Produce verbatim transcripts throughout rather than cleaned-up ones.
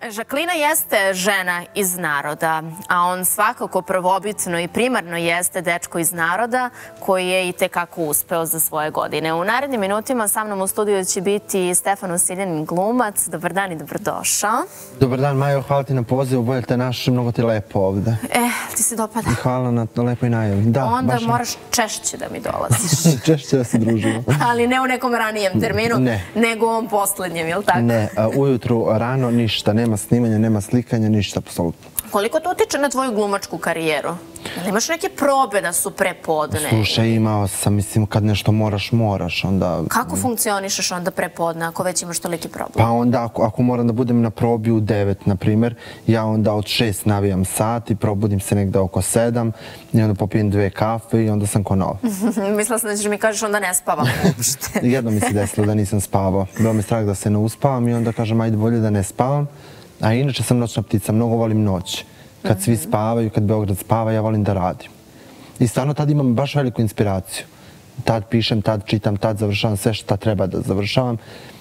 Žaklina jeste žena iz naroda, a on svakako prvobitno i primarno jeste dečko iz naroda koji je i tekako uspeo za svoje godine. U narednim minutima sa mnom u studiju će biti Stefan Usiljanin, glumac. Dobar dan i dobrodošao. Dobar dan, Majo, hvala ti na pozivu, bolje te naš, mnogo ti lepo ovde. E, ti se dopada. I hvala na lepoj najavi. Da, onda baš moraš češće da mi dolaziš. Češće da se družimo. Ali ne u nekom ranijem terminu, ne. nego u ovom poslednjem, je li tako? Ne, ujutru rano ništa, nema snimanja, nema slikanja, ništa, apsolutno. Koliko to utiče na tvoju glumačku karijeru? Ili imaš neke probe da su prepodne? Slušaj, imao sam, mislim, kad nešto moraš, moraš, onda... Kako funkcionišeš onda prepodne, ako već imaš toliki problem? Pa onda, ako, ako moram da budem na probi u devet, na primjer, ja onda od šest navijam sat i probudim se negde oko sedam i onda popijem dve kafe i onda sam ko nov. Mislila sam da ćeš mi kažeš onda ne spavam uopšte. Jedno mi se desilo da nisam spavao. Bilo mi strah da se ne uspavam i onda kažem, ajde bolje da ne spavam. A inače sam noćna ptica, mnogo volim noć. Kad svi spavaju, kad Beograd spava, ja volim da radim. I stvarno tad imam baš veliku inspiraciju. Tad pišem, tad čitam, tad završavam sve što treba da završavam.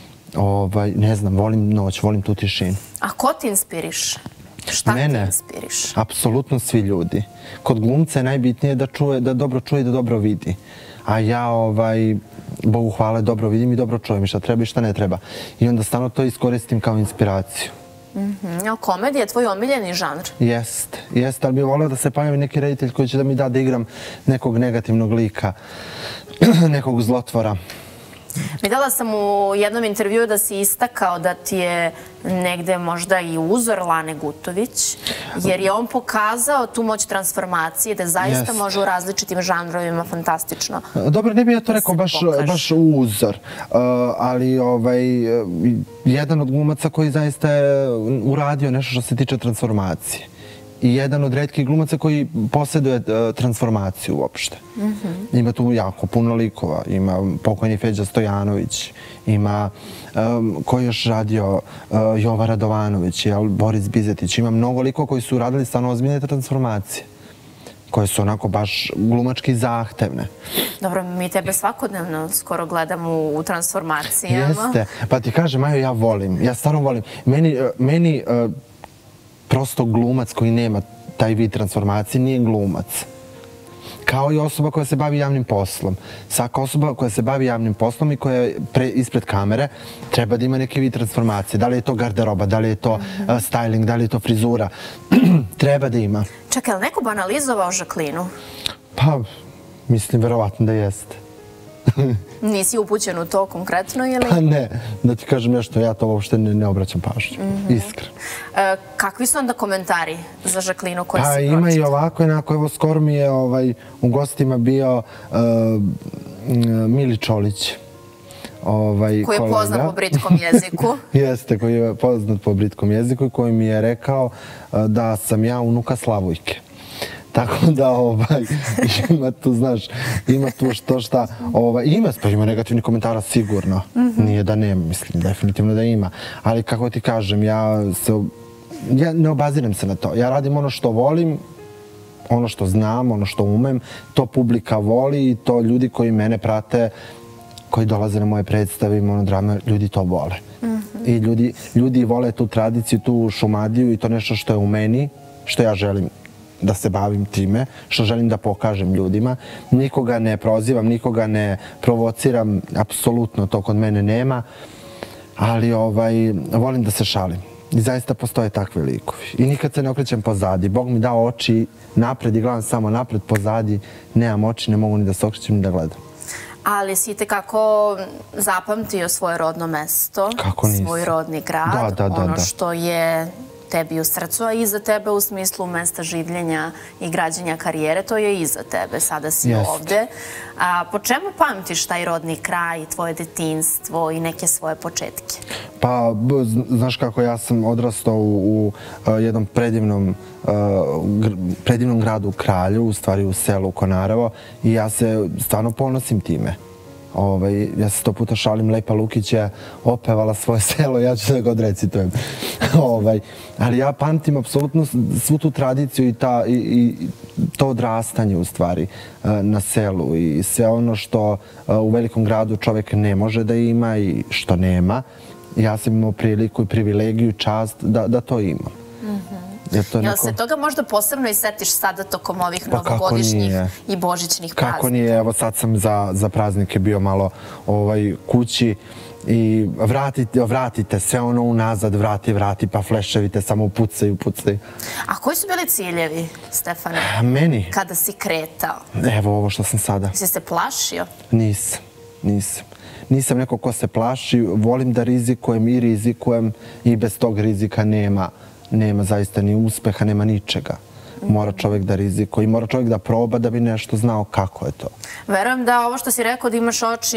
Ne znam, volim noć, volim tu tišinu. A ko ti inspiriše? Šta ti inspiriše? Apsolutno svi ljudi. Kod glumca je najbitnije da dobro čuje i da dobro vidi. A ja, Bogu hvala, dobro vidim i dobro čujem i šta treba i šta ne treba. I onda stalno to iskoristim kao inspiraciju. Komedija je tvoj omiljeni žanr? Jest, jest, ali bih voleo da se pojavi neki reditelj koji će da mi da da igram nekog negativnog lika, nekog zlotvora. Videla sam u jednom intervjuu da si istakao da ti je negde možda i uzor Lane Gutović, jer je on pokazao tu moć transformacije da zaista može u različitim žanrovima fantastično. Dobro, ne bih ja to rekao baš uzor, ali jedan od glumaca koji zaista je uradio nešto što se tiče transformacije. I jedan od retkih glumaca koji posjeduje transformaciju uopšte. Ima tu jako puno likova. Ima pokojni Feđa Stojanović, ima ko je još radio Jova Radovanović, Boris Bizetić. Ima mnogo likova koji su uradili stvarno ozbiljne transformacije, koje su onako baš glumački zahtevne. Dobro, mi tebe svakodnevno skoro gledamo u transformacijama. Jeste. Pa ti kažem, Majo, ja volim. Ja stvarno volim. Meni prosto glumac koji nema taj vid transformacije nije glumac. Kao i osoba koja se bavi javnim poslom. Svaka osoba koja se bavi javnim poslom i koja je ispred kamere treba da ima neki vid transformacije. Da li je to garderoba, da li je to styling, da li je to frizura. Treba da ima. Čekaj, je li neko banalizovao Žaklinu? Pa, mislim, verovatno da jeste. Nisi upućen u to konkretno ili? Pa ne, da ti kažem nešto, ja to uopšte ne obraćam pažnju, iskreno. Kakvi su onda komentari za Žaklinu koje si pročitao? Pa ima i ovako, jednako, evo skoro mi je u gostima bio Mili Čolić. Koji je poznat po britkom jeziku. Jeste, koji je poznat po britkom jeziku i koji mi je rekao da sam ja unuka Slavojke. Tako da ima tu, znaš, ima tu što šta, ima, pa ima negativnih komentara sigurno, nije da nema, mislim, definitivno da ima, ali kako ti kažem, ja ne obaziram se na to, ja radim ono što volim, ono što znam, ono što umem, to publika voli i to ljudi koji mene prate, koji dolaze na moje predstave i monodrame, ljudi to vole. I ljudi vole tu tradiciju, tu šumadiju i to nešto što je u meni, što ja želim da se bavim time, što želim da pokažem ljudima. Nikoga ne prozivam, nikoga ne provociram, apsolutno to kod mene nema, ali volim da se šalim. I zaista postoje takvi likovi. I nikad se ne okrećem pozadi. Bog mi dao oči napred i gledam samo napred, pozadi nemam oči, ne mogu ni da se okrećem ni da gledam. Ali si tekako zapamtio svoje rodno mesto, svoj rodni grad, ono što je tebi u srcu, a iza tebe u smislu mesta življenja i građenja karijere, to je iza tebe, sada si ovde. Po čemu pamtiš taj rodni kraj, tvoje detinjstvo i neke svoje početke? Pa, znaš kako, ja sam odrastao u jednom predivnom predivnom gradu u Kralju, u stvari u selu Konarevo, i ja se stvarno ponosim time. Ja se sto puta šalim, Lepa Lukić je opevala svoje selo, ja ću da ga odrecitujem. Ali ja pamtim apsolutno svu tu tradiciju i to odrastanje u stvari na selu i sve ono što u velikom gradu čovjek ne može da ima i što nema. ja sam imao priliku i privilegiju i čast da to imam. Jel se toga možda posebno i setiš sada tokom ovih novogodišnjih i božićnih praznika? Kako nije, evo sad sam za praznike bio malo kući i vratite sve ono unazad, vrati, vrati, pa fleševite samo upucaju, upucaju. A koji su bili ciljevi, Stefane? Meni? Kada si kretao? Evo ovo što sam sada. Si se plašio? Nisam, nisam. Nisam neko ko se plaši, volim da rizikujem i rizikujem i bez tog rizika nema nema zaista ni uspeha, nema ničega. Mora čovjek da rizikuje i mora čovjek da proba da bi nešto znao kako je to. Verujem da ovo što si rekao da imaš oči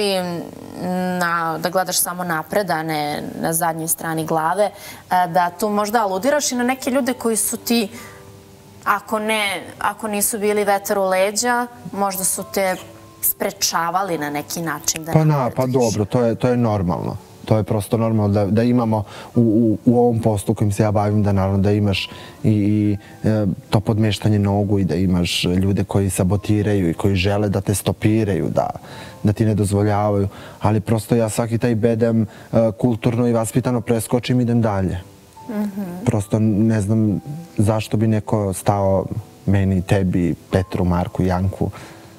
da gledaš samo napred, a ne na zadnjoj strani glave, da tu možda aludiraš i na neke ljude koji su ti, ako ne, ako nisu bili vetar u leđa, možda su te sprečavali na neki način da naprediš. Pa dobro, to je normalno. To je prosto normalno da imamo u ovom poslu kojim se ja bavim, da naravno da imaš i to podmeštanje nogu i da imaš ljude koji sabotiraju i koji žele da te stopiraju, da ti ne dozvoljavaju. Ali prosto ja svaki taj bedem kulturno i vaspitano preskočim i idem dalje. Prosto ne znam zašto bi neko stao meni, tebi, Petru, Marku, Janku,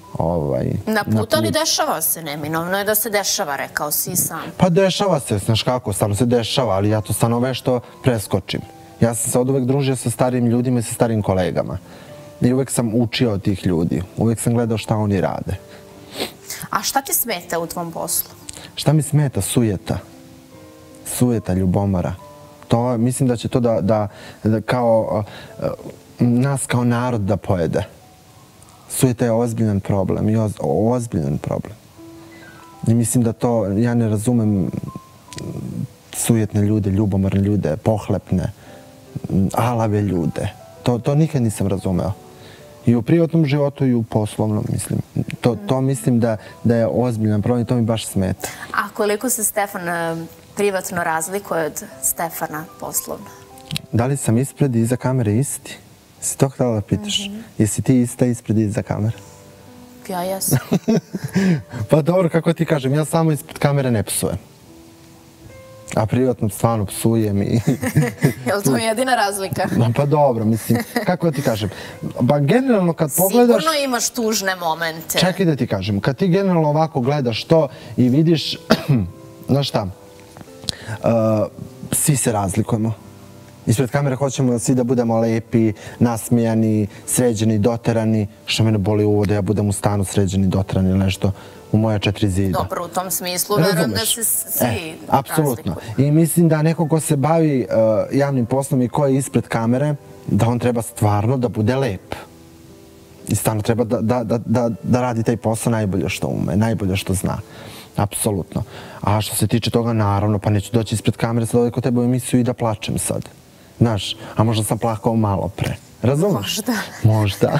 na put, ali dešava se, neminovno je da se dešava, rekao si i sam. Pa dešava se, znaš kako, stvarno se dešava, ali ja to stvarno vešto preskočim. Ja sam se od uvek družio sa starim ljudima i sa starim kolegama. I uvek sam učio od tih ljudi, uvek sam gledao šta oni rade. A šta ti smeta u tvom poslu? Šta mi smeta? Sujeta. Sujeta, ljubomora. Mislim da će to da, kao, nas kao narod da pojede. Sujeta je ozbiljan problem i ozbiljan problem. I mislim da to, ja ne razumem sujetne ljude, ljubomorne ljude, pohlepne, alave ljude. To nikad nisam razumeo. I u privatnom životu i u poslovnom, mislim. To mislim da je ozbiljan problem i to mi baš smeta. A koliko se Stefan privatno razlikuje od Stefana poslovno? Da li sam ispred i iza kamere isti? Si to htjela da pitaš? Jesi ti ista ispred i iza kamere? Ja jesam. Pa dobro, kako ti kažem, ja samo ispred kamere ne psujem. A privatno stvarno psujem i... Je li to jedina razlika? Pa dobro, mislim, kako ti kažem, pa generalno kad pogledaš... Sigurno imaš tužne momente. Čekaj da ti kažem, kad ti generalno ovako gledaš to i vidiš, znaš šta, svi se razlikujemo. Ispred kamere hoćemo svi da budemo lepi, nasmijani, sređeni, doterani. Što mene boli uvo da ja budem u stanu sređeni, doterani ili nešto u moja četiri zida. Dobro, u tom smislu verujem da se svi razlikuju. Apsolutno. I mislim da neko ko se bavi javnim poslom i ko je ispred kamere, da on treba stvarno da bude lep. I stvarno treba da radi taj posao najbolje što ume, najbolje što zna. Apsolutno. A što se tiče toga, naravno, pa neću doći ispred kamere sad ovdje kod tebe u emisiju i da plačem sad. Znaš, a možda sam plakao malo pre. Razumeš? Možda. Možda.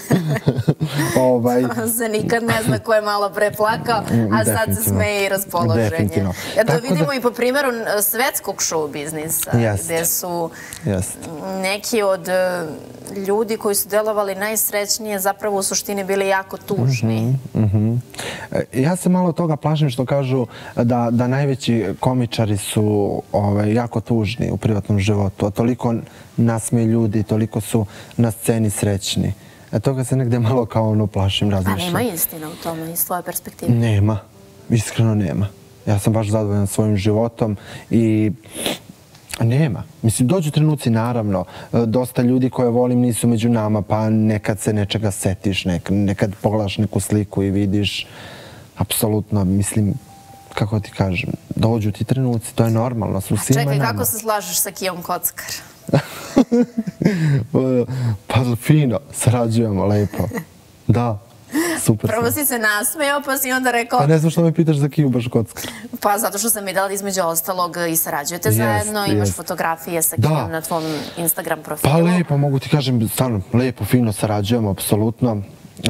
Se nikad ne zna ko je malo pre plakao, a sad se smeje i raspoloženje. Definitivno. To vidimo i po primjeru svetskog show biznisa, gdje su neki od ljudi koji su delovali najsrećnije zapravo u suštini bili jako tužni. Ja se malo toga plašim što kažu da najveći komičari su jako tužni u privatnom životu, a toliko nasmeju ljudi, toliko su na sceni srećni. Toga se negde malo kao ono plašim, razmišljam. A nema istina u tome iz tvoje perspektive? Nema, iskreno nema. Ja sam baš zadovoljan svojim životom i nema. Mislim, dođu trenuci, naravno. Dosta ljudi koje volim nisu među nama, pa nekad se nečega setiš, nekad pogledaš neku sliku i vidiš. Apsolutno, mislim, kako ti kažem, dođu ti trenuci, to je normalno. Čekaj, kako se slažeš sa Kijom Kockar? Pa fino, sarađujemo, lepo. Da, super. Prvo si se nasmejao, pa si onda rekao... Pa ne znam što me pitaš za Kiju baš Kockar. Pa zato što sam vidjela između ostalog i sarađujete zajedno, imaš fotografije sa Kijom na tvom Instagram profilu. Pa lepo, mogu ti kažem, stvarno, lepo, fino sarađujemo, apsolutno.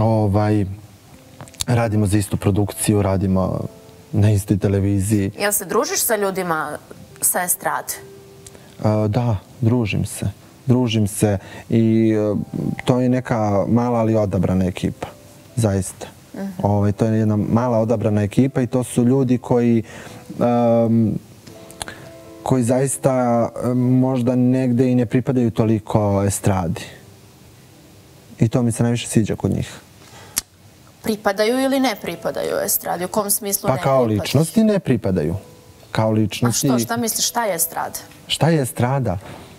Radimo za istu produkciju, radimo na istoj televiziji. Jel se družiš sa ljudima sa estrade? Da, družim se. Družim se i to je neka mala ali odabrana ekipa. Zaista. To je jedna mala odabrana ekipa i to su ljudi koji koji zaista možda negde i ne pripadaju toliko estradi. I to mi se najviše sviđa kod njih. Pripadaju ili ne pripadaju estradi? U kom smislu ne pripadaju? Pa kao ličnosti ne pripadaju. Kao ličnosti... A što? Šta misliš? Šta je estrada? Šta je estrada?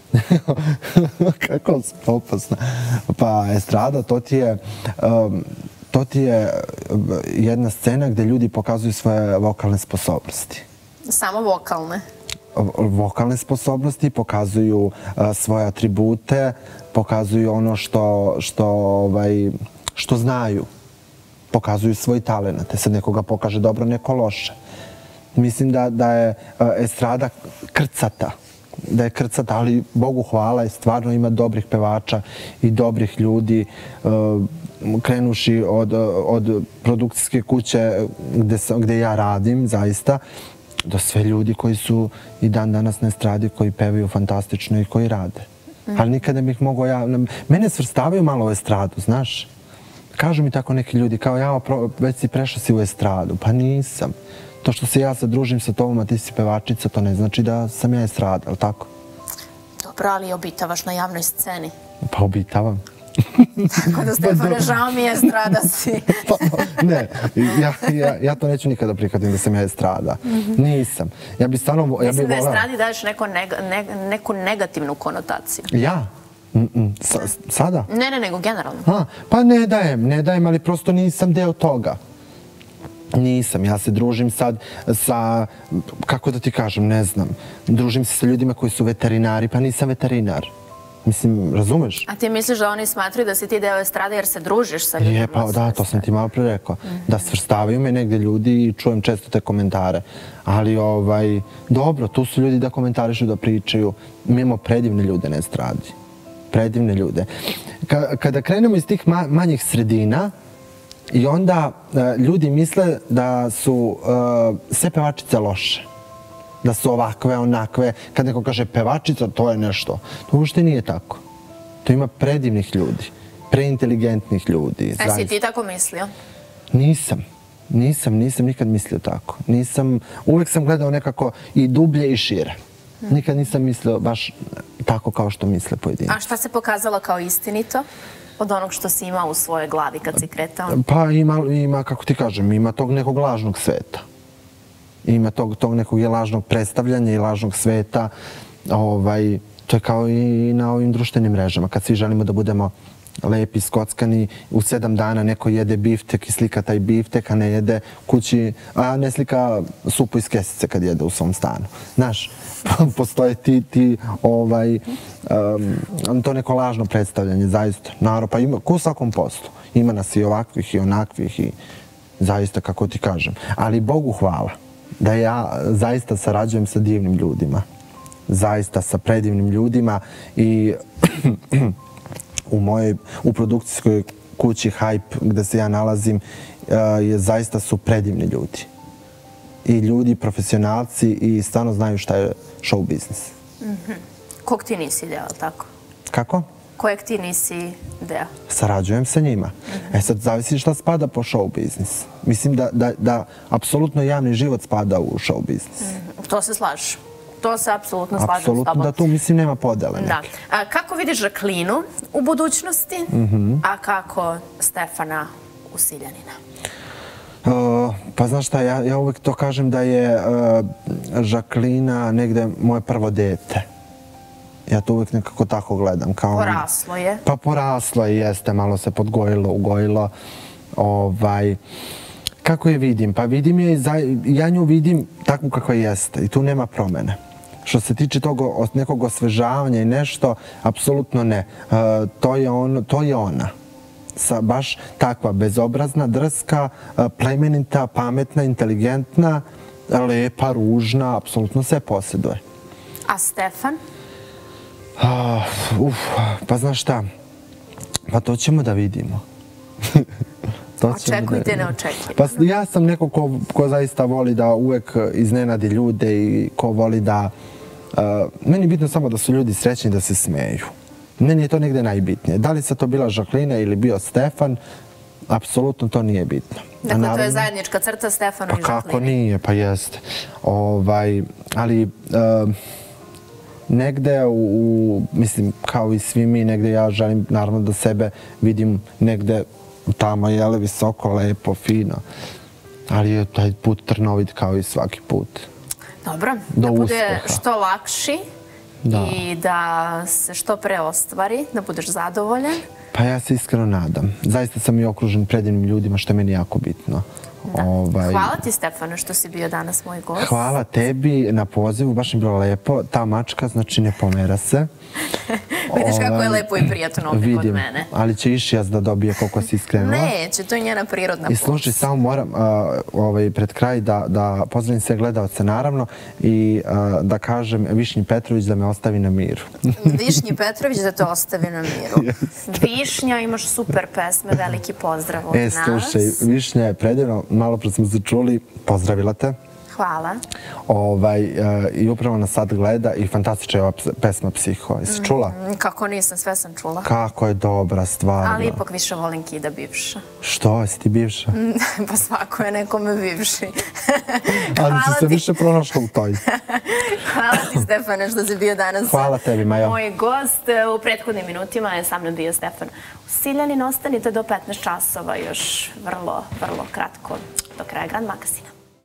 Kako opasna. Pa estrada, to ti je... To ti je jedna scena gde ljudi pokazuju svoje vokalne sposobnosti. Samo vokalne? Vokalne sposobnosti, pokazuju svoje atribute, pokazuju ono što znaju. Pokazuju svoj talent. Sad nekoga pokaže dobro, neko loše. Mislim da je estrada krcata. Da je krcata, ali Bogu hvala, stvarno ima dobrih pevača i dobrih ljudi, krenuši od produkcijske kuće gde ja radim, zaista, do sve ljudi koji su i dan danas na estradi, koji pevaju fantastično i koji rade. Ali nikada bih mogao ja... Mene svrstavaju malo u estradu, znaš? Kažu mi tako neki ljudi, kao ja, već si prešla si u estradu. Pa nisam. To što se ja zadružim sa tobom, a ti si pevačica, to ne znači da sam ja estrada, ali tako? Dobro, ali obitavaš na javnoj sceni. Pa obitavam. Tako da, Stefane, žao mi je, estrada si. Ne, ja to neću nikada prihvatim da sam ja estrada. Nisam. Ja bi stvarno... Mislim da estradi daješ neku negativnu konotaciju. Ja? Sada? Ne, ne, nego generalno. Pa ne dajem, ne dajem, ali prosto nisam deo toga. Nisam. Ja se družim sad sa, kako da ti kažem, ne znam, družim se sa ljudima koji su veterinari, pa nisam veterinar. Mislim, razumeš? A ti misliš da oni smatruju da si ti deo estrade jer se družiš sa ljudima? Je, pa da, to sam ti malo pre rekao. Da svrstavaju me negde ljudi i čujem često te komentare. Ali, ovaj, dobro, tu su ljudi da komentarišu, da pričaju. Mi imamo predivne ljude na estradi. Predivne ljude. Kada krenemo iz tih manjih sredina, i onda ljudi misle da su sve pevačice loše. Da su ovakve, onakve. Kad neko kaže pevačica, to je nešto. To uopšte nije tako. To ima predivnih ljudi. Preinteligentnih ljudi. A si ti tako mislio? Nisam. Nisam, nisam nikad mislio tako. Nisam, uvek sam gledao nekako i dublje i šire. Nikad nisam mislio baš tako kao što misle pojedinci. A šta se pokazalo kao istinito? Od onog što si imao u svojoj glavi kad si kretao? Pa ima, kako ti kažem, ima tog nekog lažnog sveta. Ima tog nekog lažnog predstavljanja i lažnog sveta. To je kao i na ovim društvenim mrežama. Kad svi želimo da budemo lepi, skockani, u sedam dana neko jede biftek i slika taj biftek, a ne jede kući, a ne slika supu iz kesice kad jede u svom stanu. Znaš, postoje ti, to neko lažno predstavljanje, zaista. Naravno, pa ima, ko u svakom poslu. Ima nas i ovakvih i onakvih i zaista, kako ti kažem. Ali Bogu hvala da ja zaista sarađujem sa divnim ljudima. Zaista sa predivnim ljudima i u mojoj, u produkcijskoj kući Hype gde se ja nalazim, zaista su predivni ljudi. I ljudi, profesionalci i stvarno znaju šta je show biznis. Kog ti nisi deo, tako? Kako? Kojeg ti nisi deo? Sarađujem sa njima. E sad, zavisi šta spada po show biznis. Mislim da apsolutno javni život spada u show biznis. To se slažeš? To se apsolutno slažem s tobom. Apsolutno, da tu mislim nema podele neke. Da. Kako vidiš Žaklinu u budućnosti, a kako Stefana Usiljanina? Pa znaš šta, ja uvek to kažem da je Žaklina negde moje prvo dete. Ja to uvek nekako tako gledam. Poraslo je? Pa poraslo je, jeste, malo se podgojilo, ugojilo. Kako je vidim? Pa vidim je, ja nju vidim takvu kakva jeste i tu nema promene. Što se tiče tog nekog osvežavanja i nešto, apsolutno ne. To je ona. Baš takva, bezobrazna, drska, plemenita, pametna, inteligentna, lepa, ružna, apsolutno sve posjeduje. A Stefan? Uf, pa znaš šta, pa to ćemo da vidimo. Očekujte, ne očekujte. Pa ja sam neko ko zaista voli da uvek iznenadi ljude i ko voli da... Meni je bitno samo da su ljudi srećni da se smeju. Meni je to negde najbitnije. Da li se to bila Žaklina ili bio Stefan, apsolutno to nije bitno. Dakle, to je zajednička crta Stefanu i Žaklini. Pa kako nije, pa jeste. Ali negde, mislim, kao i svi mi, negde ja želim naravno da sebe vidim negde tamo, jele, visoko, lepo, fino. Ali je taj put trnovit kao i svaki put. Dobro, da bude što lakši i da se što pre ostvari, da budeš zadovoljan. Pa ja se iskreno nadam. Zaista sam i okružen predivnim ljudima, što je meni jako bitno. Hvala ti, Stefane, što si bio danas moj gost. Hvala tebi na pozivu, baš mi je bilo lepo. Ta mačka, znači, ne pomera se. Vidiš kako je lepo i prijatno ovdje kod mene. Vidim, ali će išijas da dobije koliko si iskrenula. Neće, to je njena prirodna puls. I slušaj, samo moram pred kraj da pozdravim sve gledalce, naravno, i da kažem Višnji Petrović da me ostavi na miru. Višnji Petrović da te ostavi na miru. Višnja, imaš super pesme, veliki pozdrav od nas. E, slušaj, Višnja je predivno, malo pre smo se čuli, pozdravila te. Hvala. I upravo nas sad gleda i fantastična je ova pesma Psiho. Jesi čula? Kako nisam, sve sam čula. Kako je dobra, stvarno. Ali ipak više volim Kida bivša. Što? Jesi ti bivša? Pa svako je nekome bivši. Ali si se više pronašla u toj. Hvala ti, Stefane, što si bio danas. Hvala tebi, Majo. Moj gost u prethodnim minutima je sa mnom bio Stefan Usiljanin. Ostanite do petnaest časova, još vrlo, vrlo kratko do kraja Grand Magazina.